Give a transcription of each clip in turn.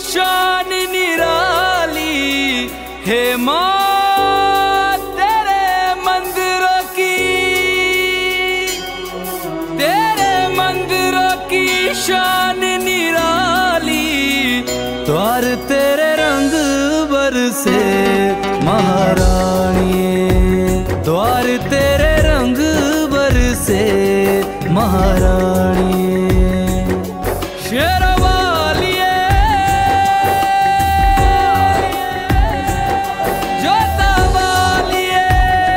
शान निराली हे माँ तेरे मंदिरों की शान निराली। द्वार तेरे रंग बरसे महारानी, द्वार तेरे रंग बरसे महारानी। शेरवालिए जोतावालिए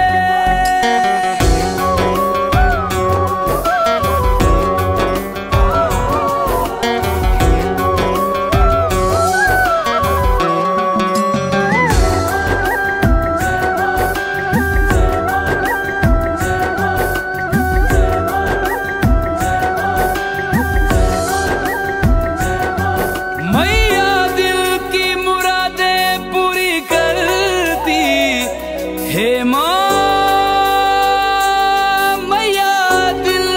हे माँ मैया दिल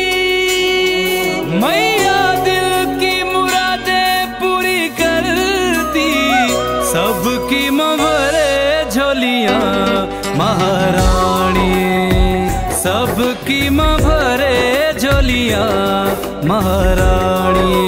की मुरादें पूरी करती, सबकी माँ भरे झोलियाँ महारानी, सबकी माँ भरे झोलियाँ महारानी।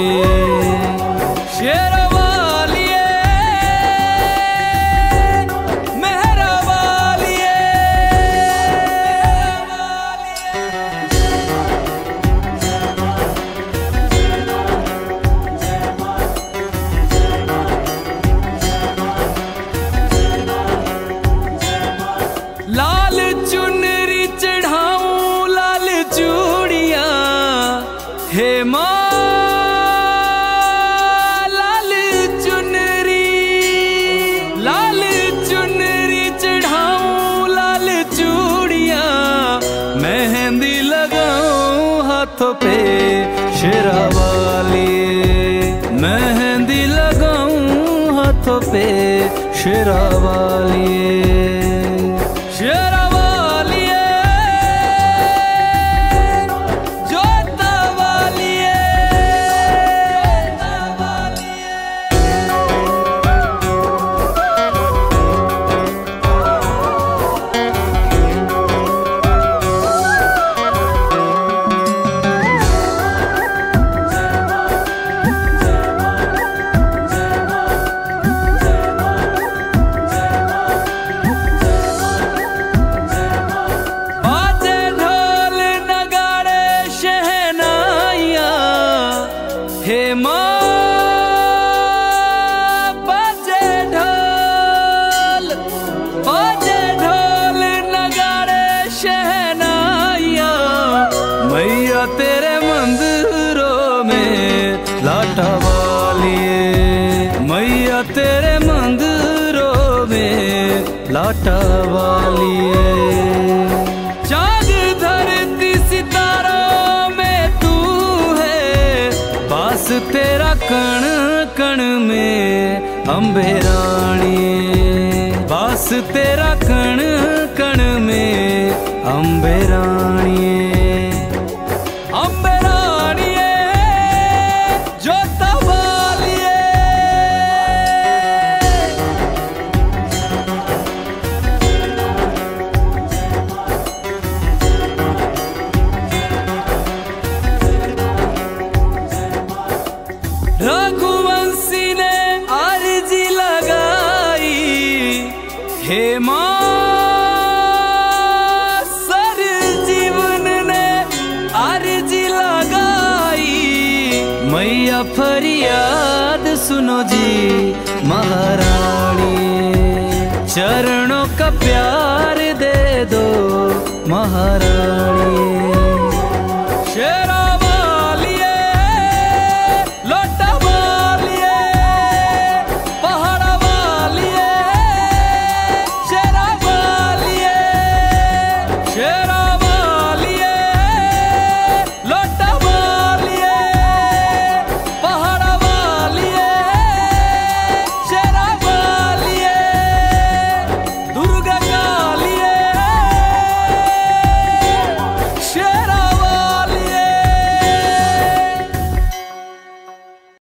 लाल चुनरी चढ़ाऊं लाल चूड़ियां हे माँ, लाल चुनरी चढ़ाऊं लाल चूड़ियां, मेहंदी लगाऊं हाथों पे शेरावाली, मेहंदी लगाऊं हाथों पे शेरावाली। शेरावालिए जोतावालिए हे माँ बाजे ढोल नगाड़े शहनाइयाँ, मैया तेरे मंदिरों में लाटा वालिए, मैया तेरे मंदिरों में लाटा वालिए। चाँद धरती सितारों में तू है, बास तेरा कण कण में अम्बे रानी, बास तेरा कण कण में अम्बे रानी। अम्बे रानी जोतावालिए रघुवंशी ने अर्जी लगाई हे माँ, सर जीवन ने अर्जी लगाई, मैया फरियाद सुनो जी महारानी, चरणों का प्यार दे दो महारानी।